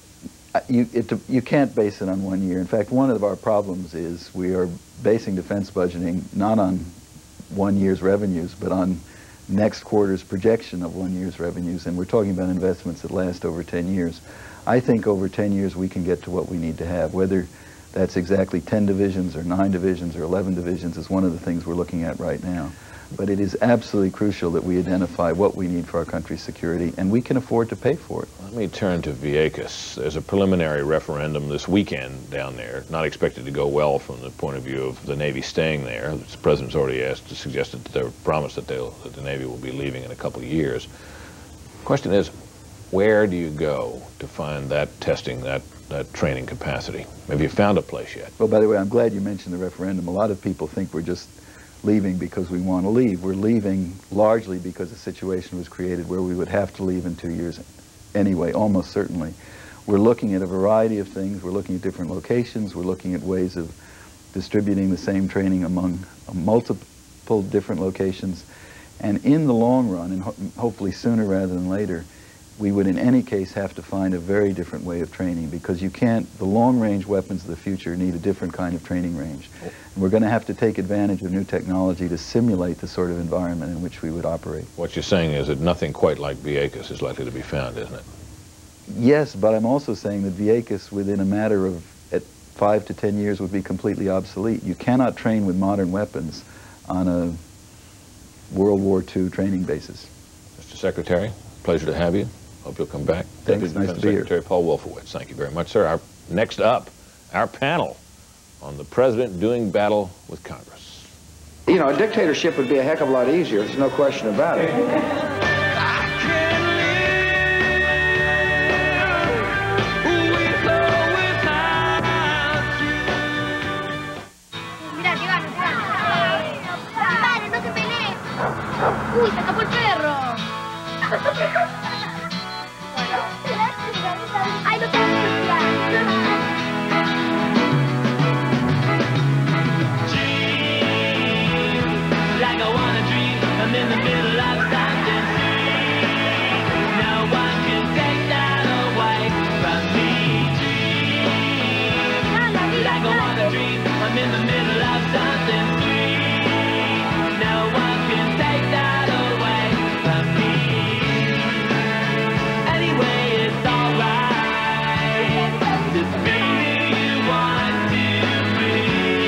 you can't base it on 1 year. In fact, one of our problems is we are basing defense budgeting not on 1 year's revenues, but on next quarter's projection of 1 year's revenues, and we're talking about investments that last over 10 years. I think over 10 years we can get to what we need to have. Whether that's exactly 10 divisions or 9 divisions or 11 divisions is one of the things we're looking at right now. But it is absolutely crucial that we identify what we need for our country's security, and we can afford to pay for it. Let me turn to Vieques. There's a preliminary referendum this weekend down there, not expected to go well from the point of view of the Navy staying there. The President's already suggested that they're promised that the Navy will be leaving in a couple of years. The question is, where do you go to find that testing, that training capacity? Have you found a place yet? Well, by the way, I'm glad you mentioned the referendum. A lot of people think we're just leaving because we want to leave. We're leaving largely because a situation was created where we would have to leave in 2 years anyway, almost certainly. We're looking at a variety of things. We're looking at different locations. We're looking at ways of distributing the same training among multiple different locations. And in the long run, and hopefully sooner rather than later, we would in any case have to find a very different way of training, because you can't, the long-range weapons of the future need a different kind of training range. And we're going to have to take advantage of new technology to simulate the sort of environment in which we would operate. What you're saying is that nothing quite like Vieques is likely to be found, isn't it? Yes, but I'm also saying that Vieques, within a matter of 5 to 10 years, would be completely obsolete. You cannot train with modern weapons on a World War II training basis. Mr. Secretary, pleasure to have you. Hope you'll come back. Thanks, nice to be here. Secretary Paul Wolfowitz, thank you very much, sir. Next up, our panel on the President doing battle with Congress. You know, a dictatorship would be a heck of a lot easier. There's no question about it. Uy, se escapó el perro. Ay, no te like I wanna dream, I'm in the middle of something sweet. No one can take that away from me. Like I wanna dream, I'm in the middle of something sweet. No one can take that away from me. Anyway, it's alright to be who you want to be.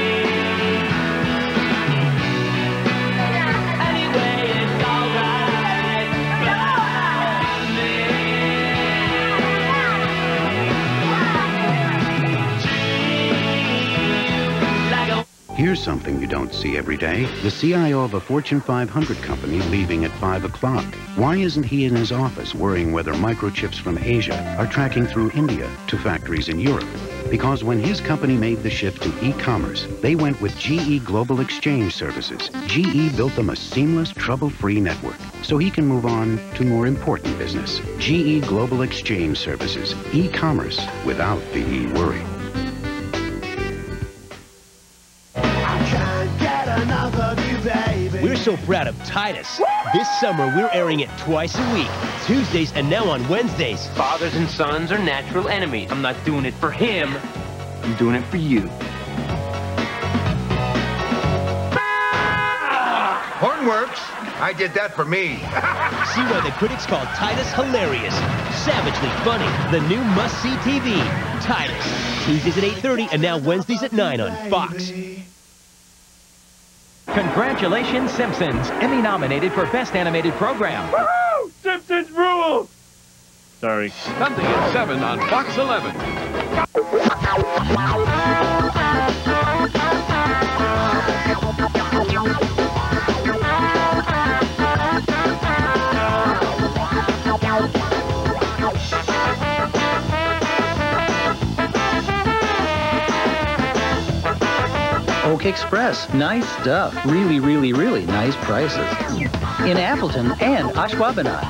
Anyway, it's alright by me. Here's something you don't see every day. The CIO of a Fortune 500 company leaving at 5 o'clock. Why isn't he in his office worrying whether microchips from Asia are tracking through India to factories in Europe? Because when his company made the shift to e-commerce, they went with GE Global Exchange Services. GE built them a seamless, trouble-free network so he can move on to more important business. GE Global Exchange Services. E-commerce without the E-worry. We're so proud of Titus. This summer, we're airing it twice a week, Tuesdays and now on Wednesdays. Fathers and sons are natural enemies. I'm not doing it for him. I'm doing it for you. Hornworks? I did that for me. See why the critics call Titus hilarious. Savagely funny. The new must-see TV. Titus. Tuesdays at 8:30 and now Wednesdays at 9 on Fox. Congratulations, Simpsons. Emmy nominated for Best Animated Program. Woohoo! Simpsons rule! Sorry. Sunday at 7 on Fox 11. Oak Express, nice stuff. Really, really, really nice prices. In Appleton and Ashwaubenon.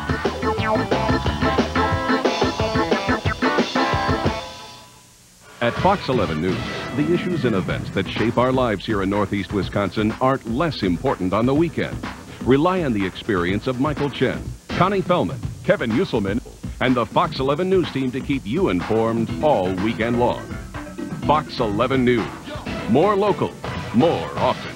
At Fox 11 News, the issues and events that shape our lives here in Northeast Wisconsin aren't less important on the weekend. Rely on the experience of Michael Chen, Connie Fellman, Kevin Usselman, and the Fox 11 News team to keep you informed all weekend long. Fox 11 News. More local, more often.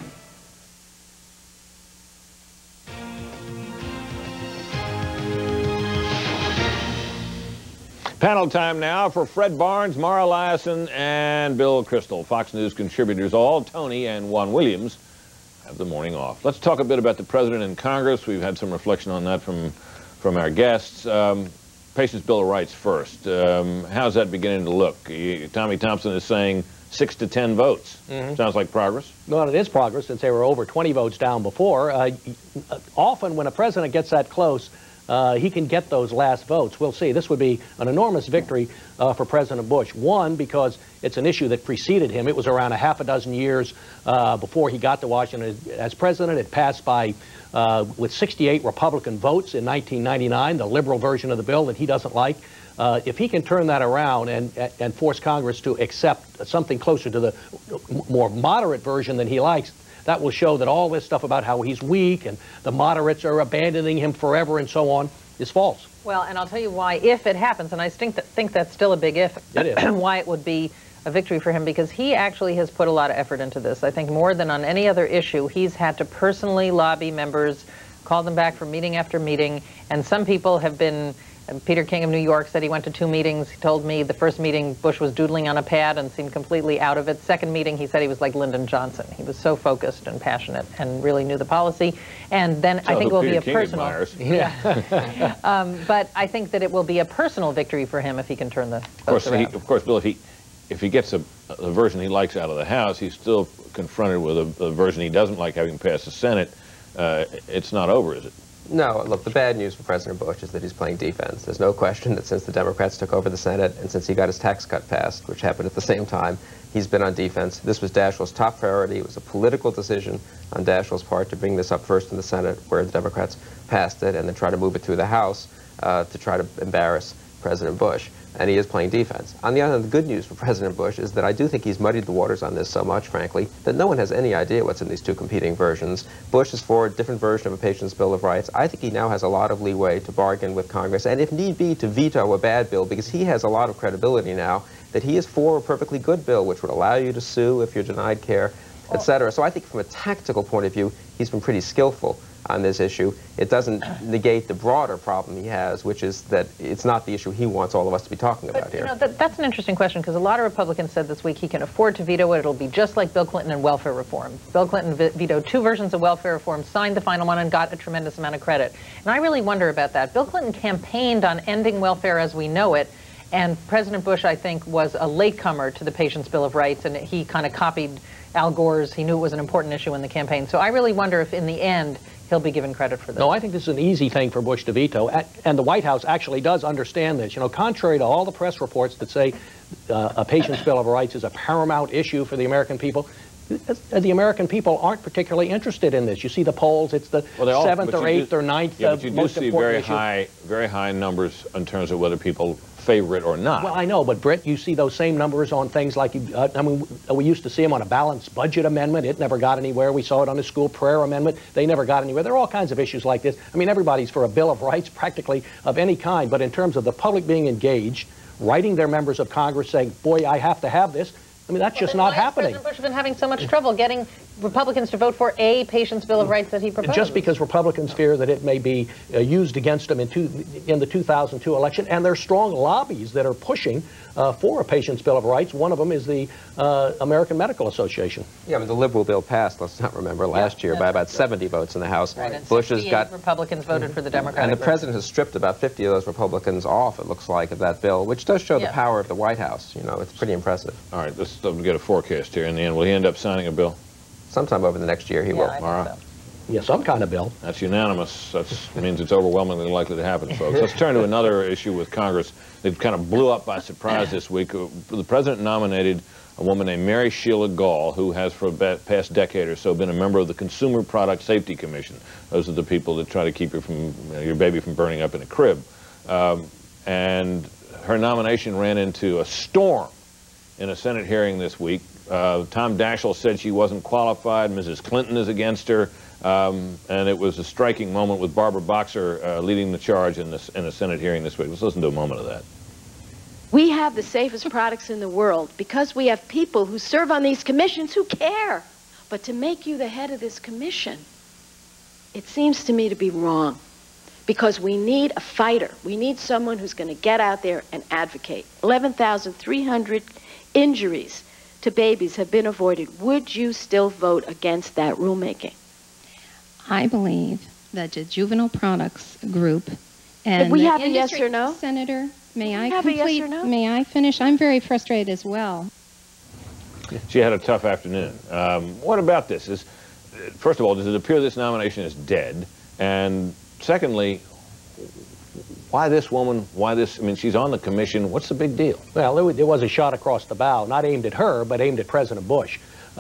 Panel time now for Fred Barnes, Mara Eliason, and Bill Crystal. Fox News contributors all, Tony and Juan Williams, have the morning off. Let's talk a bit about the President and Congress. We've had some reflection on that from our guests. Patients' Bill of Rights first. How's that beginning to look? Tommy Thompson is saying 6 to 10 votes. Sounds like progress. Well, it is progress since they were over 20 votes down before. Often when a president gets that close, he can get those last votes. We'll see. This would be an enormous victory for President Bush. One, because it's an issue that preceded him. It was around a half a dozen years before he got to Washington as president. It passed by with 68 Republican votes in 1999, the liberal version of the bill that he doesn't like. If he can turn that around and force Congress to accept something closer to the more moderate version than he likes, that will show that all this stuff about how he's weak and the moderates are abandoning him forever and so on is false. Well, and I'll tell you why, if it happens, and I think that's still a big if, it is. why it would be a victory for him, because he actually has put a lot of effort into this. I think more than on any other issue, he's had to personally lobby members, call them back for meeting after meeting, and some people have been... Peter King of New York said he went to 2 meetings. He told me the first meeting Bush was doodling on a pad and seemed completely out of it. Second meeting, he said he was like Lyndon Johnson. He was so focused and passionate and really knew the policy. And then I think it will be a personal... but I think that it will be a personal victory for him if he can turn the votes around. Of course, Bill, if he gets a version he likes out of the House, he's still confronted with a version he doesn't like having passed the Senate. It's not over, is it? No, look, the bad news for President Bush is that he's playing defense. There's no question that since the Democrats took over the Senate and since he got his tax cut passed, which happened at the same time, he's been on defense. This was Dashwell's top priority. It was a political decision on Dashwell's part to bring this up first in the Senate, where the Democrats passed it, and then try to move it through the House to try to embarrass President Bush. And he is playing defense. On the other hand, the good news for President Bush is that I do think he's muddied the waters on this so much, frankly, that no one has any idea what's in these two competing versions. Bush is for a different version of a patient's Bill of Rights. I think he now has a lot of leeway to bargain with Congress, and if need be, to veto a bad bill, because he has a lot of credibility now that he is for a perfectly good bill, which would allow you to sue if you're denied care, etc. So I think from a tactical point of view, he's been pretty skillful on this issue. It doesn't negate the broader problem he has, which is that it's not the issue he wants all of us to be talking about here. You know, that's an interesting question, because a lot of Republicans said this week he can afford to veto it. It'll be just like Bill Clinton and welfare reform. Bill Clinton vetoed 2 versions of welfare reform, signed the final one, and got a tremendous amount of credit. And I really wonder about that. Bill Clinton campaigned on ending welfare as we know it, and President Bush, I think, was a latecomer to the Patient's Bill of Rights, and he kind of copied Al Gore's. He knew it was an important issue in the campaign. So I really wonder if, in the end, he'll be given credit for this. No, I think this is an easy thing for Bush to veto, and the White House actually does understand this. You know, contrary to all the press reports that say a patient's Bill of Rights is a paramount issue for the American people, the American people aren't particularly interested in this. You see the polls; it's the 7th or 8th or 9th but you do most see important very high numbers in terms of whether people favor it or not. Well, I know, but Britt, you see those same numbers on things like, I mean, we used to see them on a balanced budget amendment. It never got anywhere. We saw it on a school prayer amendment. They never got anywhere. There are all kinds of issues like this. I mean, everybody's for a Bill of Rights practically of any kind, but in terms of the public being engaged, writing their members of Congress saying, boy, I have to have this, I mean, that's just not happening. President Bush has been having so much trouble getting Republicans to vote for a patient's Bill of Rights that he proposed. Just because Republicans fear that it may be used against them in the 2002 election, and there are strong lobbies that are pushing for a patient's Bill of Rights. One of them is the American Medical Association. Yeah, I mean, the liberal bill passed, let's not remember, last year by about 70 votes in the House. Right, and Bush has got Republicans voted for the Democratic And the president has stripped about 50 of those Republicans off, it looks like, of that bill, which does show the power of the White House. You know, it's pretty impressive. All right, let's get a forecast here in the end. Will he end up signing a bill? Sometime over the next year, he will. I think All right. so. Yeah, some kind of bill. That's unanimous. That means it's overwhelmingly likely to happen, folks. Let's turn to another issue with Congress that kind of blew up by surprise this week. The president nominated a woman named Mary Sheila Gall, who has for the past decade or so been a member of the Consumer Product Safety Commission. Those are the people that try to keep your baby from burning up in a crib. And her nomination ran into a storm in a Senate hearing this week. Tom Daschle said she wasn't qualified. Mrs. Clinton is against her. And it was a striking moment with Barbara Boxer leading the charge in a Senate hearing this week. Let's listen to a moment of that. We have the safest products in the world because we have people who serve on these commissions who care. But to make you the head of this commission, it seems to me to be wrong. Because we need a fighter. We need someone who's going to get out there and advocate. 11,300 injuries to babies have been avoided. Would you still vote against that rulemaking? I believe that the Juvenile Products Group and we the have a yes industry or no? Senator, may I have a complete? yes or no? May I finish? I'm very frustrated as well. She had a tough afternoon. What about this? First of all, does it appear this nomination is dead? And secondly, why this woman? Why this? I mean, she's on the commission. What's the big deal? Well, it was a shot across the bow, not aimed at her, but aimed at President Bush.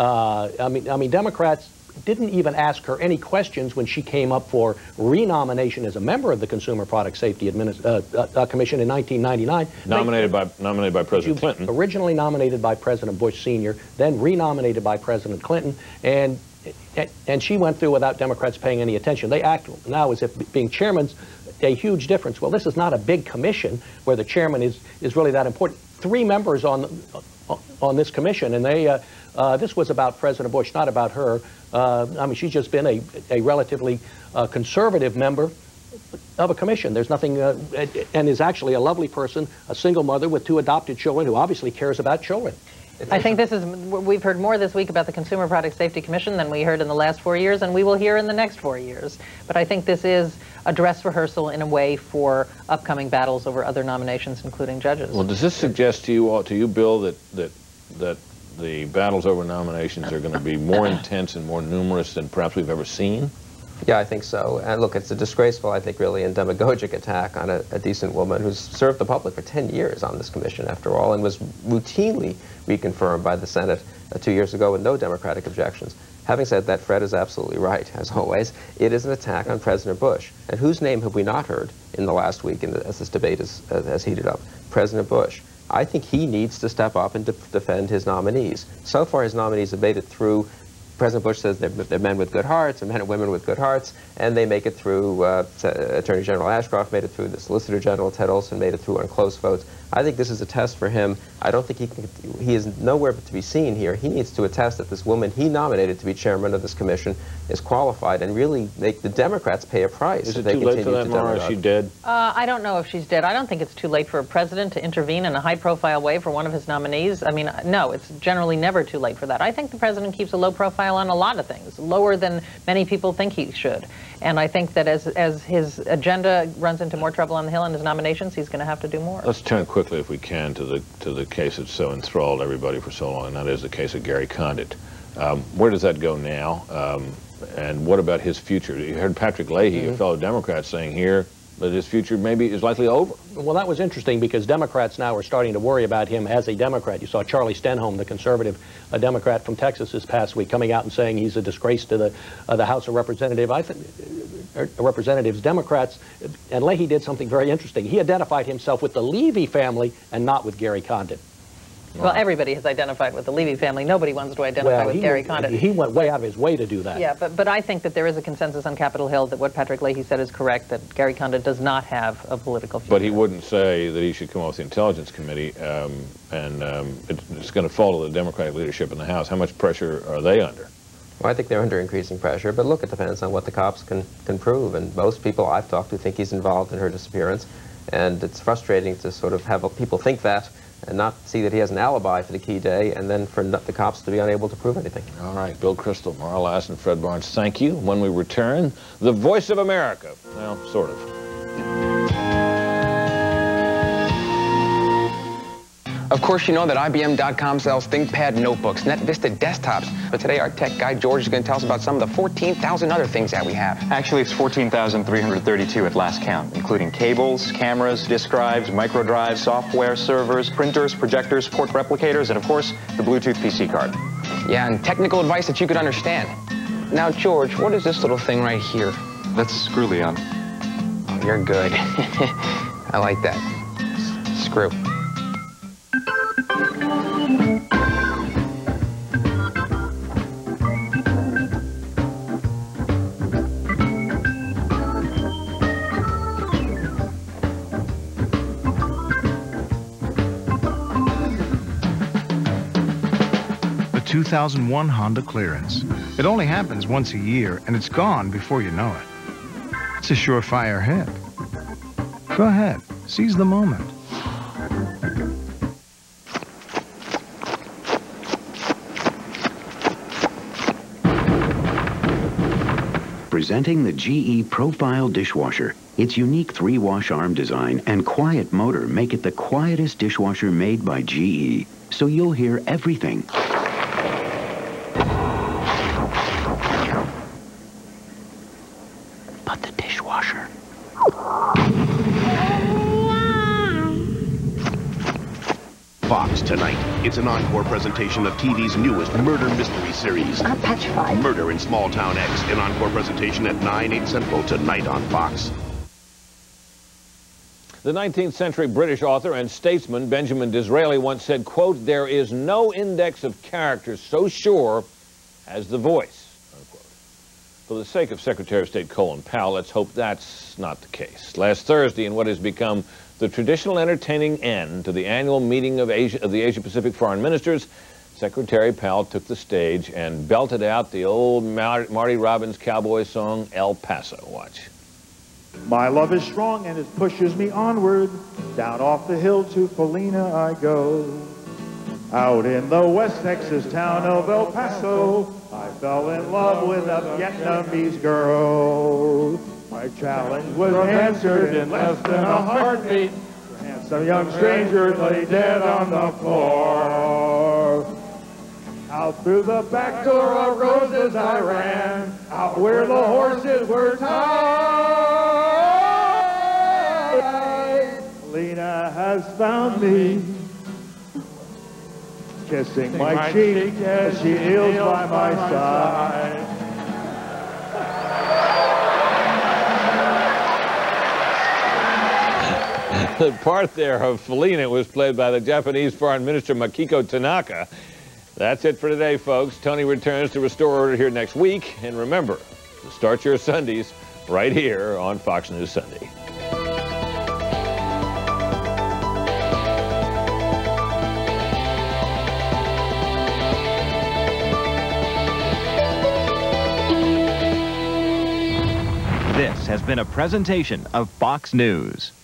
I mean, Democrats didn't even ask her any questions when she came up for renomination as a member of the Consumer Product Safety Commission in 1999. Nominated by President Clinton. Originally nominated by President Bush Sr., then renominated by President Clinton, and she went through without Democrats paying any attention. They act now as if being chairman's a huge difference. Well, this is not a big commission where the chairman is really that important. 3 members on this commission, and this was about President Bush, not about her. I mean, she's just been a relatively conservative member of a commission. There's nothing, and is actually a lovely person, a single mother with 2 adopted children who obviously cares about children. I think we've heard more this week about the Consumer Product Safety Commission than we heard in the last 4 years, and we will hear in the next 4 years. But I think this is a dress rehearsal in a way for upcoming battles over other nominations, including judges. Well, does this suggest to you, Bill, that the battles over nominations are going to be more intense and more numerous than perhaps we've ever seen? Yeah, I think so. And look, it's a disgraceful, I think, really, and demagogic attack on a decent woman who's served the public for 10 years on this commission, after all, and was routinely reconfirmed by the Senate 2 years ago with no Democratic objections. Having said that, Fred is absolutely right, as always. It is an attack on President Bush. And whose name have we not heard in the last week as this debate has heated up? President Bush. I think he needs to step up and defend his nominees. So far, his nominees have made it through. President Bush says they're men with good hearts, and men and women with good hearts, and they make it through. Attorney General Ashcroft made it through. The Solicitor General Ted Olson made it through on close votes. I think this is a test for him. I don't think he is nowhere to be seen here. He needs to attest that this woman he nominated to be chairman of this commission is qualified, and really make the Democrats pay a price. Is it too late for that, Mara? Is she dead? I don't know if she's dead. I don't think it's too late for a president to intervene in a high-profile way for one of his nominees. I mean, no, it's generally never too late for that. I think the president keeps a low profile on a lot of things, lower than many people think he should. And I think that as his agenda runs into more trouble on the Hill in his nominations, he's going to have to do more. Let's turn quickly, if we can, to the case that's so enthralled everybody for so long, and that is the case of Gary Condit. Where does that go now? And what about his future? You heard Patrick Leahy, a fellow Democrat, saying here that his future maybe is likely over. Well, that was interesting because Democrats now are starting to worry about him as a Democrat. You saw Charlie Stenholm, the conservative Democrat from Texas this past week, coming out and saying he's a disgrace to the House of Representatives. Democrats, and Leahy did something very interesting. He identified himself with the Leahy family and not with Gary Condon. Well, everybody has identified with the Leahy family. Nobody wants to identify with Gary Condon. He went way out of his way to do that. Yeah, but I think that there is a consensus on Capitol Hill that what Patrick Leahy said is correct, that Gary Condon does not have a political future. But he wouldn't say that he should come off the Intelligence Committee, it's going to fall to the Democratic leadership in the House. How much pressure are they under? Well, I think they're under increasing pressure, but look, it depends on what the cops can prove, and most people I've talked to think he's involved in her disappearance, and it's frustrating to sort of have people think that and not see that he has an alibi for the key day, and then for the cops to be unable to prove anything. All right, Bill Kristol, Mara Lass, and Fred Barnes, thank you. When we return, the voice of America. Well, sort of. Of course, you know that IBM.com sells ThinkPad notebooks, NetVista desktops. But today, our tech guy, George, is going to tell us about some of the 14,000 other things that we have. Actually, it's 14,332 at last count, including cables, cameras, disk drives, micro drives, software, servers, printers, projectors, port replicators, and of course, the Bluetooth PC card. Yeah, and technical advice that you could understand. Now, George, what is this little thing right here? That's screw, Leon. Oh, you're good. I like that. Screw. The 2001 Honda Clearance. It only happens once a year, and it's gone before you know it. It's a surefire hit. Go ahead, seize the moment. Presenting the GE Profile Dishwasher. Its unique 3-wash arm design and quiet motor make it the quietest dishwasher made by GE. So you'll hear everything. But the dishwasher. Fox tonight. It's an encore presentation of TV's newest murder mystery series. I'm petrified. Murder in Small Town X, an encore presentation at 9, 8 Central tonight on Fox. The 19th century British author and statesman Benjamin Disraeli once said, quote, "There is no index of character so sure as the voice," unquote. For the sake of Secretary of State Colin Powell, let's hope that's not the case. Last Thursday, in what has become the traditional entertaining end to the annual meeting of the Asia-Pacific foreign ministers, Secretary Powell took the stage and belted out the old Marty Robbins cowboy song, El Paso. Watch. My love is strong and it pushes me onward. Down off the hill to Felina I go. Out in the West Texas town of El Paso, I fell in love with a Vietnamese girl. My challenge was answered in less than a heartbeat. A handsome young stranger lay dead on the floor. Out through the back door of roses I ran, out where the horses were tied. Lena has found me, kissing my cheek as she kneels by my side. The part there of Felina was played by the Japanese Foreign Minister Makiko Tanaka. That's it for today, folks. Tony returns to restore order here next week. And remember, to start your Sundays right here on Fox News Sunday. This has been a presentation of Fox News.